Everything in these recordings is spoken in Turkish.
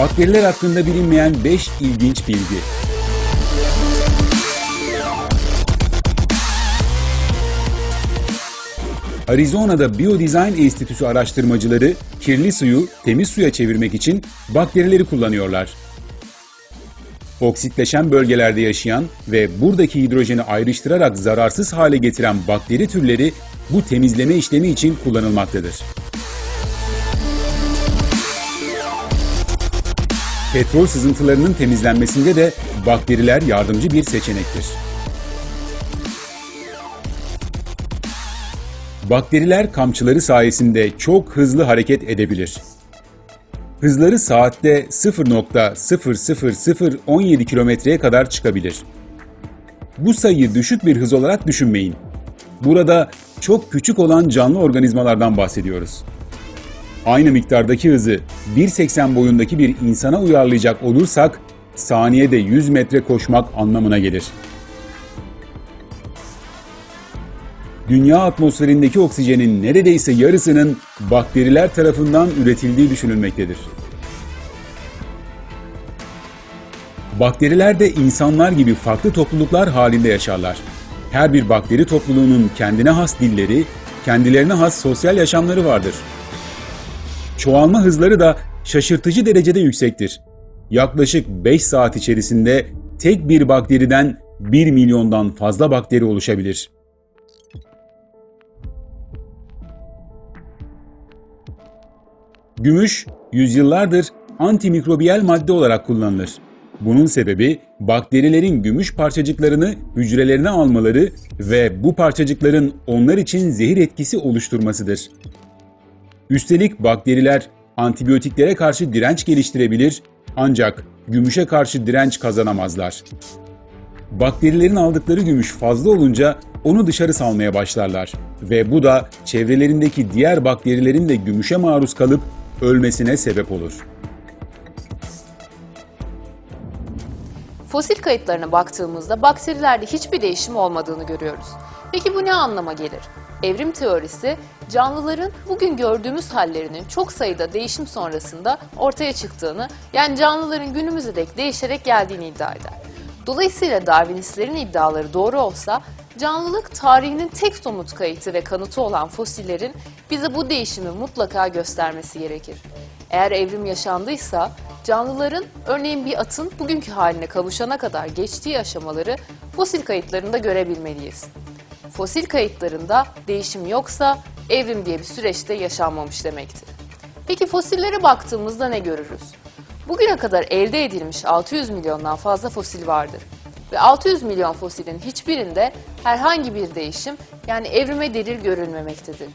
Bakteriler hakkında bilinmeyen 5 ilginç bilgi. Arizona'da Biodesign Enstitüsü araştırmacıları kirli suyu temiz suya çevirmek için bakterileri kullanıyorlar. Oksitleşen bölgelerde yaşayan ve buradaki hidrojeni ayrıştırarak zararsız hale getiren bakteri türleri bu temizleme işlemi için kullanılmaktadır. Petrol sızıntılarının temizlenmesinde de bakteriler yardımcı bir seçenektir. Bakteriler kamçıları sayesinde çok hızlı hareket edebilir. Hızları saatte 0,00017 kilometreye kadar çıkabilir. Bu sayıyı düşük bir hız olarak düşünmeyin. Burada çok küçük olan canlı organizmalardan bahsediyoruz. Aynı miktardaki hızı 1,80 boyundaki bir insana uyarlayacak olursak, saniyede 100 metre koşmak anlamına gelir. Dünya atmosferindeki oksijenin neredeyse yarısının bakteriler tarafından üretildiği düşünülmektedir. Bakteriler de insanlar gibi farklı topluluklar halinde yaşarlar. Her bir bakteri topluluğunun kendine has dilleri, kendilerine has sosyal yaşamları vardır. Çoğalma hızları da şaşırtıcı derecede yüksektir. Yaklaşık 5 saat içerisinde tek bir bakteriden 1 milyondan fazla bakteri oluşabilir. Gümüş, yüzyıllardır antimikrobiyal madde olarak kullanılır. Bunun sebebi bakterilerin gümüş parçacıklarını hücrelerine almaları ve bu parçacıkların onlar için zehir etkisi oluşturmasıdır. Üstelik bakteriler antibiyotiklere karşı direnç geliştirebilir ancak gümüşe karşı direnç kazanamazlar. Bakterilerin aldıkları gümüş fazla olunca onu dışarı salmaya başlarlar ve bu da çevrelerindeki diğer bakterilerin de gümüşe maruz kalıp ölmesine sebep olur. Fosil kayıtlarına baktığımızda bakterilerde hiçbir değişim olmadığını görüyoruz. Peki bu ne anlama gelir? Evrim teorisi, canlıların bugün gördüğümüz hallerinin çok sayıda değişim sonrasında ortaya çıktığını, yani canlıların günümüze dek değişerek geldiğini iddia eder. Dolayısıyla Darwinistlerin iddiaları doğru olsa, canlılık tarihinin tek somut kayıtı ve kanıtı olan fosillerin bize bu değişimi mutlaka göstermesi gerekir. Eğer evrim yaşandıysa, canlıların, örneğin bir atın bugünkü haline kavuşana kadar geçtiği aşamaları fosil kayıtlarında görebilmeliyiz. Fosil kayıtlarında değişim yoksa evrim diye bir süreçte yaşanmamış demektir. Peki fosillere baktığımızda ne görürüz? Bugüne kadar elde edilmiş 600 milyondan fazla fosil vardır. Ve 600 milyon fosilin hiçbirinde herhangi bir değişim, yani evrime delil görülmemektedir.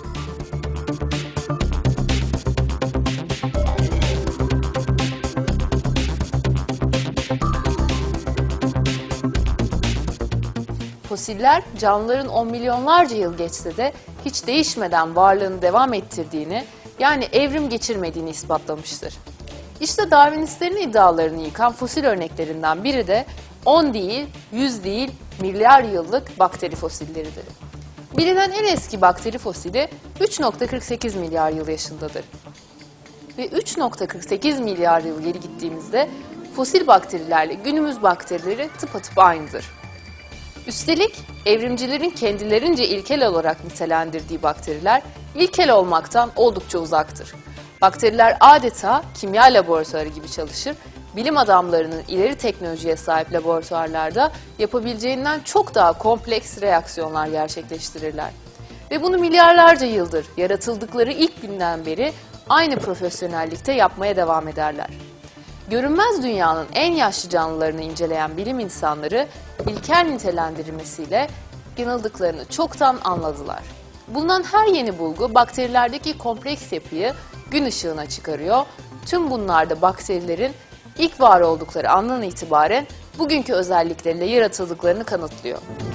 Fosiller canlıların 10 milyonlarca yıl geçse de hiç değişmeden varlığını devam ettirdiğini, yani evrim geçirmediğini ispatlamıştır. İşte Darwinistlerin iddialarını yıkan fosil örneklerinden biri de 10 değil, 100 değil, milyar yıllık bakteri fosilleridir. Bilinen en eski bakteri fosili 3,48 milyar yıl yaşındadır. Ve 3,48 milyar yıl geri gittiğimizde fosil bakterilerle günümüz bakterileri tıpatıp aynıdır. Üstelik evrimcilerin kendilerince ilkel olarak nitelendirdiği bakteriler ilkel olmaktan oldukça uzaktır. Bakteriler adeta kimya laboratuvarı gibi çalışır, bilim adamlarının ileri teknolojiye sahip laboratuvarlarda yapabileceğinden çok daha kompleks reaksiyonlar gerçekleştirirler. Ve bunu milyarlarca yıldır yaratıldıkları ilk günden beri aynı profesyonellikte yapmaya devam ederler. Görünmez dünyanın en yaşlı canlılarını inceleyen bilim insanları ilkel nitelendirilmesiyle yanıldıklarını çoktan anladılar. Bulunan her yeni bulgu bakterilerdeki kompleks yapıyı gün ışığına çıkarıyor. Tüm bunlarda bakterilerin ilk var oldukları andan itibaren bugünkü özellikleriyle yaratıldıklarını kanıtlıyor.